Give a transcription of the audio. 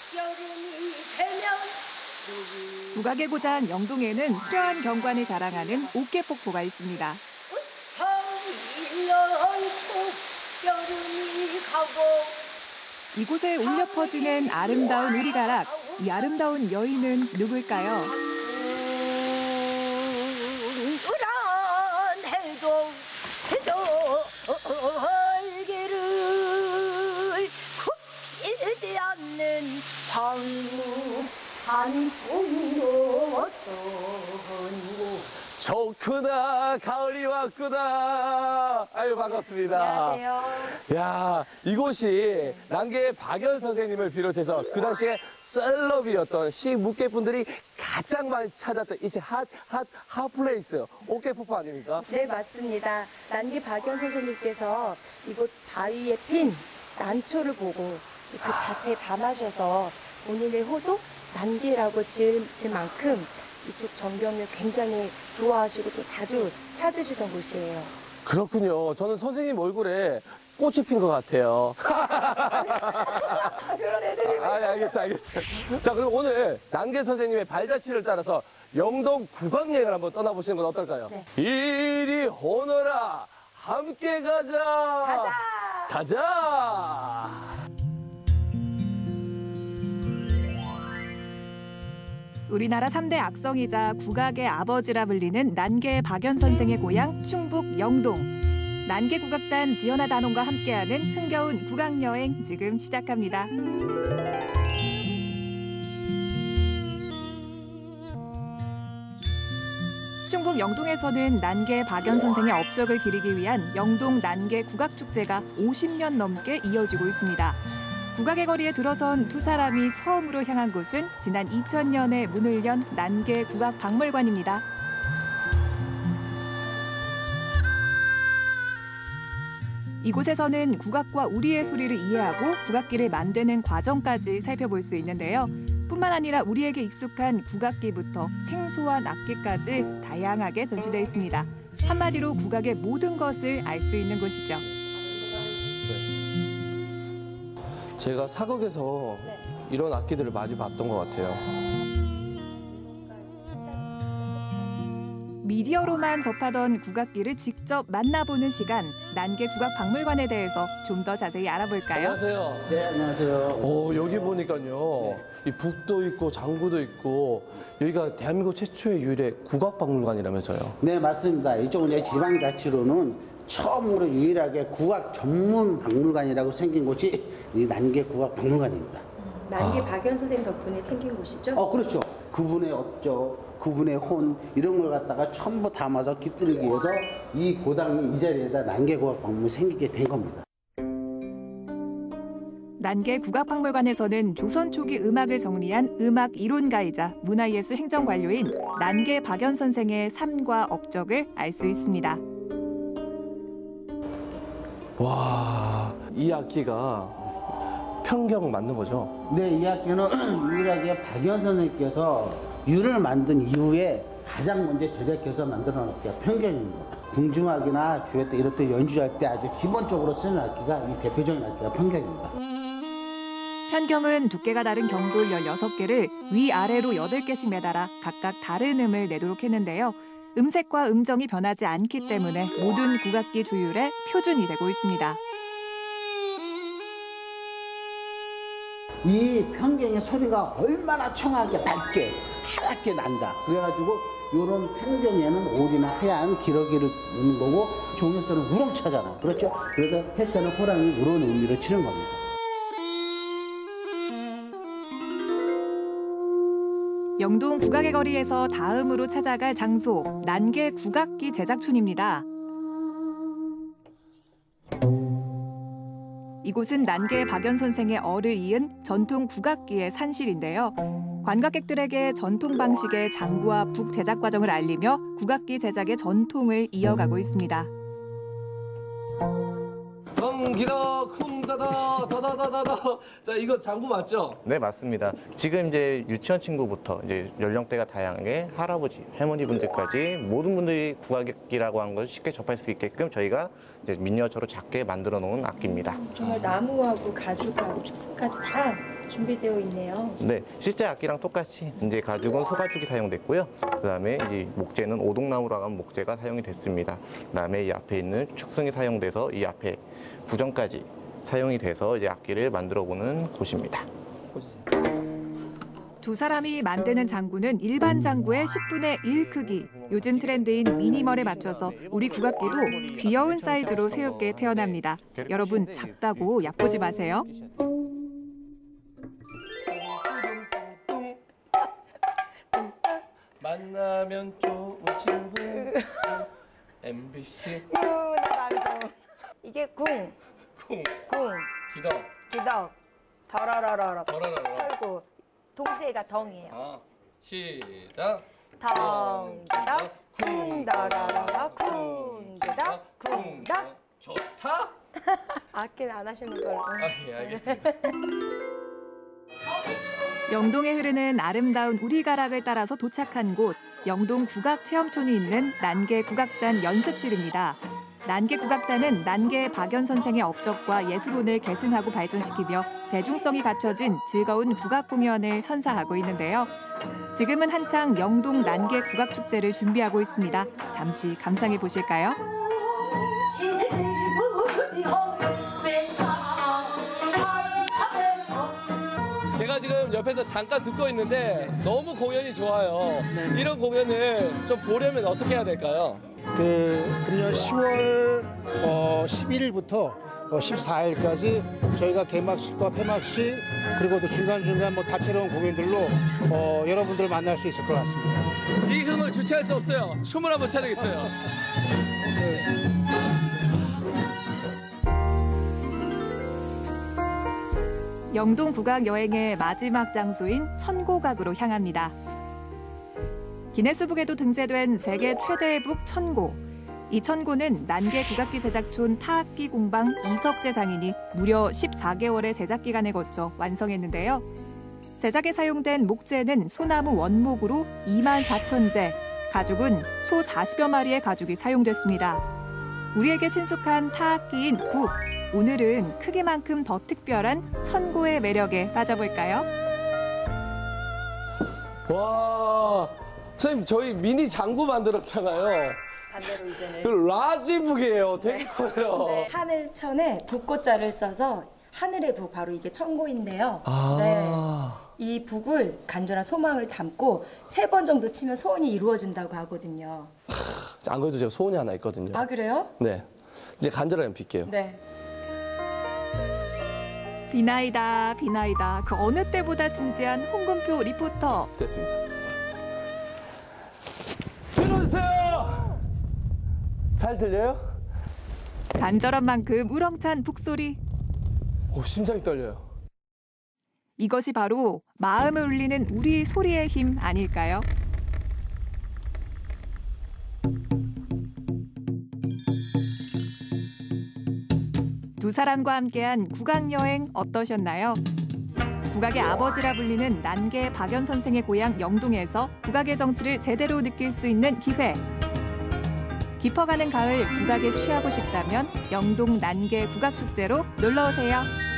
국악의 고장 영동에는 수려한 경관을 자랑하는 옥계폭포가 있습니다. 이곳에 울려 퍼지는 아름다운 우리가락. 이 아름다운 여인은 누굴까요? 우란해도 제절기를 굽히지 않는 방구한풍이었던 좋구나, 가을이 왔구나. 아유, 반갑습니다. 안녕하세요. 야, 이곳이 난계 박연 선생님을 비롯해서 그 당시에 셀럽이었던 시무게분들이 가장 많이 찾았던 이제 핫플레이스, 옥계폭포 아닙니까? 네, 맞습니다. 난계 박연 선생님께서 이곳 바위에 핀 난초를 보고 그 자태에 반하셔서 본인의 호도 난계라고 지을 만큼 이쪽 전경을 굉장히 좋아하시고 또 자주 찾으시던 곳이에요. 그렇군요. 저는 선생님 얼굴에 꽃이 핀 것 같아요. 그런 애들이. 알겠어. 자, 그럼 오늘 난계 선생님의 발자취를 따라서 영동 국악여행을 한번 떠나보시는 건 어떨까요? 네. 이리 오너라, 함께 가자. 가자. 우리나라 3대 악성이자 국악의 아버지라 불리는 난계 박연 선생의 고향 충북 영동. 난계 국악단 지연아 단원과 함께하는 흥겨운 국악여행 지금 시작합니다. 충북 영동에서는 난계 박연 선생의 업적을 기리기 위한 영동 난계 국악축제가 50년 넘게 이어지고 있습니다. 국악의 거리에 들어선 두 사람이 처음으로 향한 곳은 지난 2000년에 문을 연 난계 국악박물관입니다. 이곳에서는 국악과 우리의 소리를 이해하고 국악기를 만드는 과정까지 살펴볼 수 있는데요. 뿐만 아니라 우리에게 익숙한 국악기부터 생소한 악기까지 다양하게 전시되어 있습니다. 한마디로 국악의 모든 것을 알 수 있는 곳이죠. 제가 사극에서 이런 악기들을 많이 봤던 것 같아요. 미디어로만 접하던 국악기를 직접 만나보는 시간, 난계 국악박물관에 대해서 좀 더 자세히 알아볼까요? 안녕하세요. 네, 안녕하세요. 여기 보니까요. 이 북도 있고 장구도 있고 여기가 대한민국 최초의 유일의 국악박물관이라면서요. 네, 맞습니다. 이쪽은 이제 지방자치로는 처음으로 유일하게 국악 전문 박물관이라고 생긴 곳이 이 난계 국악박물관입니다. 난계 박연 선생님 덕분에 생긴 곳이죠? 그렇죠. 그분의 업적, 그분의 혼 이런 걸 갖다가 전부 담아서 깃들기 위해서 이 고당이 이 자리에다 난계 국악박물관이 생기게 된 겁니다. 난계 국악박물관에서는 조선 초기 음악을 정리한 음악 이론가이자 문화예술 행정관료인 난계 박연 선생의 삶과 업적을 알 수 있습니다. 와, 이 악기가 편경 맞는 거죠? 네, 이 악기는 유일하게 박연 선생님께서 유를 만든 이후에 가장 먼저 제작해서 만들어 놓은 악기가 편경입니다. 궁중악이나 주회 때 이럴 때 연주할 때 아주 기본적으로 쓰는 악기가 이 대표적인 악기가 편경입니다. 편경은 두께가 다른 경돌 16개를 위아래로 8개씩 매달아 각각 다른 음을 내도록 했는데요. 음색과 음정이 변하지 않기 때문에 모든 국악기 조율의 표준이 되고 있습니다. 이 편경의 소리가 얼마나 청하게 맑게 하얗게 난다. 그래가지고 이런 편경에는 올이나 하얀 기러기를 넣는 거고 종에서는 우렁차잖아. 그렇죠? 그래서 할 때는 호랑이 우러는 의미를 치는 겁니다. 영동 국악의 거리에서 다음으로 찾아갈 장소, 난계 국악기 제작촌입니다. 이곳은 난계 박연 선생의 얼을 이은 전통 국악기의 산실인데요. 관광객들에게 전통 방식의 장구와 북 제작 과정을 알리며 국악기 제작의 전통을 이어가고 있습니다. 덩기더 쿵다더 더더더더더. 자, 이거 장구 맞죠? 네, 맞습니다. 지금 이제 유치원 친구부터 이제 연령대가 다양하게 할아버지, 할머니분들까지 모든 분들이 국악기라고 하는 걸 쉽게 접할 수 있게끔 저희가 이제 미니어처로 작게 만들어 놓은 악기입니다. 정말 나무하고 가죽하고 축성까지 다 준비되어 있네요. 네, 실제 악기랑 똑같이 이제 가죽은 소가죽이 사용됐고요. 그다음에 이 목재는 오동나무라고 하는 목재가 사용이 됐습니다. 그다음에 이 앞에 있는 축승이 사용돼서 이 앞에 구정까지 사용이 돼서 이제 악기를 만들어 보는 곳입니다. 두 사람이 만드는 장구는 일반 장구의 10분의 1 크기. 요즘 트렌드인 미니멀에 맞춰서 우리 국악기도 귀여운 사이즈로 새롭게 태어납니다. 여러분 작다고 얕보지 마세요. 만나면 좋은 친구 MBC 문화방송. 이게 궁, 쿵 기덕 기덕, 더러러러러, 더러러러. 털고 동시에가 덩이에요. 시작. 덩기덕, 쿵더러러러, 쿵기덕, 쿵덕. 좋다. 악기는 안 하시는 걸로. 예, 알겠습니다. 영동에 흐르는 아름다운 우리가락을 따라서 도착한 곳, 영동 국악체험촌이 있는 난계 국악단 연습실입니다. 난계 국악단은 난계 박연 선생의 업적과 예술혼을 계승하고 발전시키며 대중성이 갖춰진 즐거운 국악 공연을 선사하고 있는데요. 지금은 한창 영동 난계 국악축제를 준비하고 있습니다. 잠시 감상해 보실까요? 제가 지금 옆에서 잠깐 듣고 있는데 너무 공연이 좋아요. 이런 공연을 좀 보려면 어떻게 해야 될까요? 금년 10월 11일부터 14일까지 저희가 개막식과 폐막식 그리고 또 중간중간 뭐 다채로운 공연들로 여러분들을 만날 수 있을 것 같습니다. 이 흥을 주체할 수 없어요. 춤을 한번 춰야 되겠어요. 영동 국악 여행의 마지막 장소인 천고각으로 향합니다. 기네스북에도 등재된 세계 최대의 북 천고. 이 천고는 난계 국악기 제작촌 타악기 공방 이석재 장인이 무려 14개월의 제작 기간을 거쳐 완성했는데요. 제작에 사용된 목재는 소나무 원목으로 24,000재, 가죽은 소 40여 마리의 가죽이 사용됐습니다. 우리에게 친숙한 타악기인 북. 오늘은 크기만큼 더 특별한 천고의 매력에 빠져볼까요? 와, 선생님 저희 미니 장구 만들었잖아요. 반대로 이제는 그 라지북이에요. 되게 커요. 네, 하늘천에 북꽃자를 써서 하늘의 북, 바로 이게 천고인데요. 아. 네, 이 북을 간절한 소망을 담고 3번 정도 치면 소원이 이루어진다고 하거든요. 안 그래도 제가 소원이 하나 있거든요. 아, 그래요? 네, 이제 간절하게 빌게요. 네. 비나이다 비나이다 그 어느 때보다 진지한 홍금표 리포터. 됐습니다. 들어주세요. 잘 들려요? 간절한 만큼 우렁찬 북소리. 오, 심장이 떨려요. 이것이 바로 마음을 울리는 우리 소리의 힘 아닐까요? 두 사람과 함께한 국악여행 어떠셨나요? 국악의 아버지라 불리는 난계 박연 선생의 고향 영동에서 국악의 정치를 제대로 느낄 수 있는 기회. 깊어가는 가을 국악에 취하고 싶다면 영동 난계 국악축제로 놀러오세요.